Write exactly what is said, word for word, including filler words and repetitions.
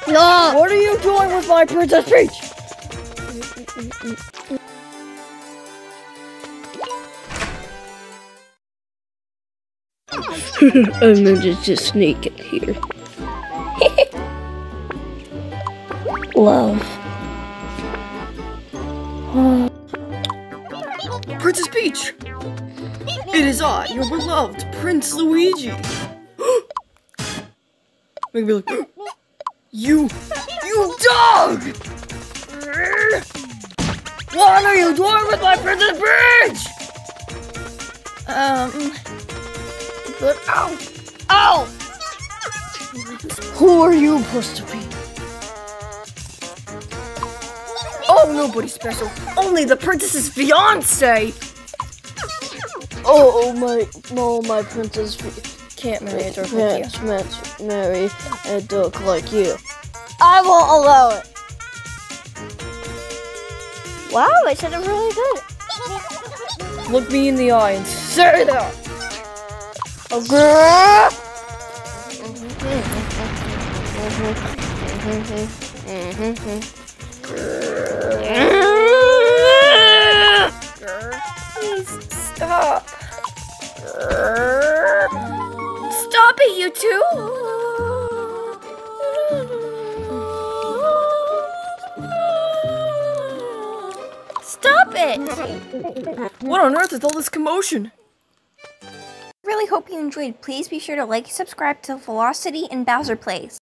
No! What are you doing with my Princess Peach? I'm gonna just sneak in here. Love. Princess Peach! It is I, your beloved Prince Luigi. Make me look. You, you dog! What are you doing with my Princess Peach? Um, but ow, ow! Who are you supposed to be? Oh, nobody special. Only the princess's fiance. Oh, my, oh, my princess can't marry a dork like you. Can't marry a dork like you. I won't allow it. Wow, I said it really good. Look me in the eye and say that. Okay. Please stop. Stop it, you two. Stop it! What on earth is all this commotion? Really hope you enjoyed. Please be sure to like, subscribe to Velocity and Bowser Plays.